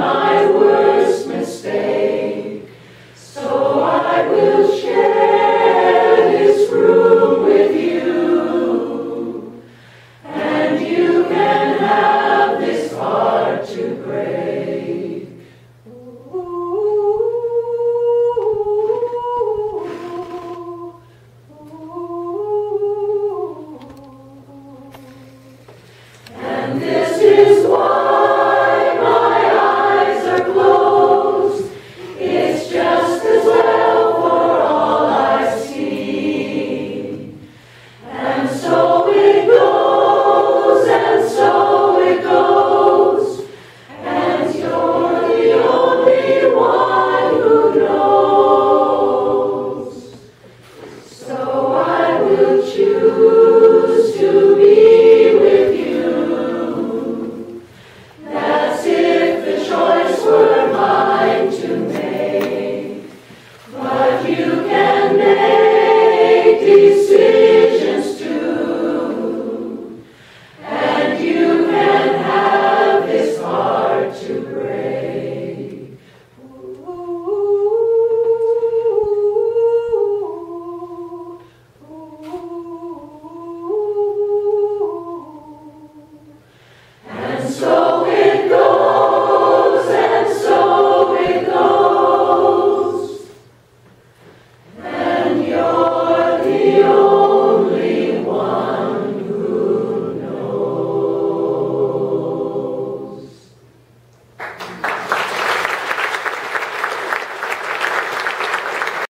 my worst mistake. So I will share this room with you, and you can have this heart to break. And this is why my eyes are closed. It's just as well for all I see. And so it goes, and so it goes. And you're the only one who knows. So I will choose to be with you. As if the choice were mine to make. But you can make decisions too. And you can have this heart to break. And so it goes, and so it goes. And you're the only one who knows.